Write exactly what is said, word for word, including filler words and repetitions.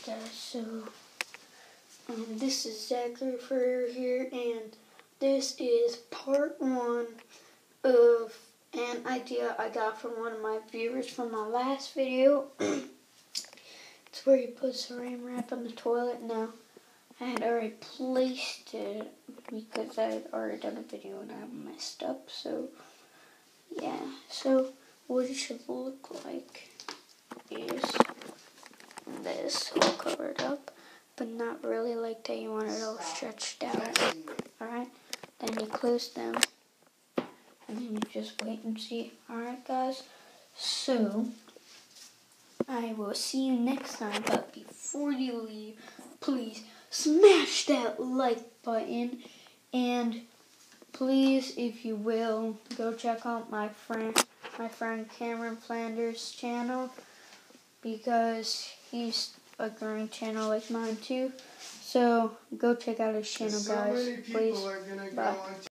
guys, so um, this is Zachary Ferreira here, and this is part one of an idea I got from one of my viewers from my last video. It's where you put saran wrap on the toilet. Now, I had already placed it because I had already done a video and I messed up, so yeah. So what it should look like is this, all covered up, but not really like that. You want it all stretched out. Alright, then you close them, and then you just wait and see. Alright guys, so I will see you next time, but before you leave, please smash that like button, and please, if you will, go check out my friend my friend Cameron Flanders' channel, because he's a growing channel like mine too. So go check out his channel, guys. Please. Bye.